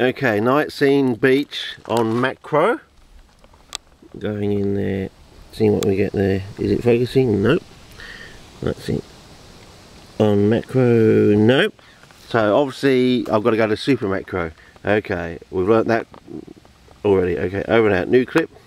Okay, night scene beach on macro. Going in there, seeing what we get there. Is it focusing? Nope. Let's see. On macro, nope. So obviously I've got to go to super macro. Okay, we've learnt that already. Okay, over and out. New clip.